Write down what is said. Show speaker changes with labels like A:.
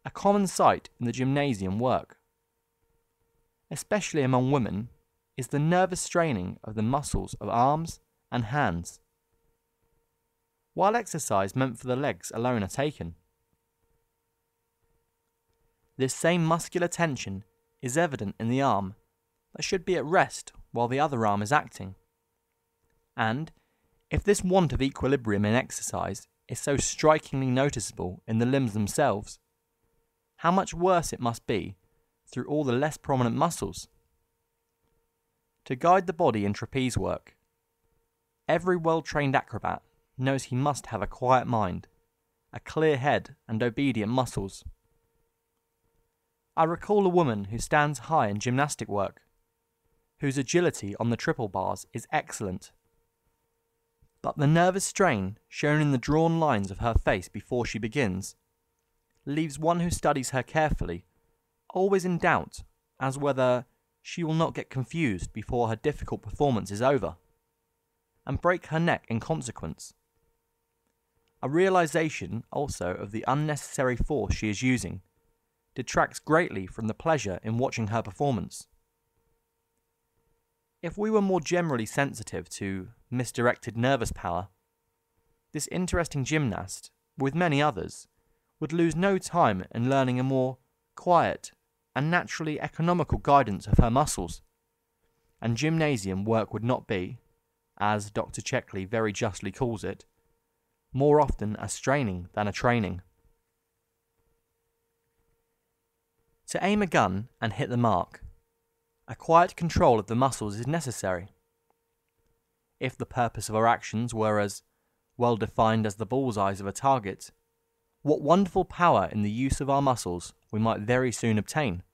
A: a common sight in the gymnasium work, especially among women, is the nervous straining of the muscles of arms and hands. While exercise meant for the legs alone are taken, this same muscular tension is evident in the arm that should be at rest while the other arm is acting. And if this want of equilibrium in exercise is so strikingly noticeable in the limbs themselves, how much worse it must be through all the less prominent muscles. To guide the body in trapeze work, every well-trained acrobat knows he must have a quiet mind, a clear head and obedient muscles. I recall a woman who stands high in gymnastic work, whose agility on the triple bars is excellent. But the nervous strain shown in the drawn lines of her face before she begins leaves one who studies her carefully always in doubt as whether she will not get confused before her difficult performance is over, and break her neck in consequence. A realization also of the unnecessary force she is using detracts greatly from the pleasure in watching her performance. If we were more generally sensitive to misdirected nervous power, this interesting gymnast, with many others, would lose no time in learning a more quiet and naturally economical guidance of her muscles, and gymnasium work would not be, as Dr. Checkley very justly calls it, more often a straining than a training. To aim a gun and hit the mark, a quiet control of the muscles is necessary. If the purpose of our actions were as well defined as the bullseyes of a target, what wonderful power in the use of our muscles we might very soon obtain.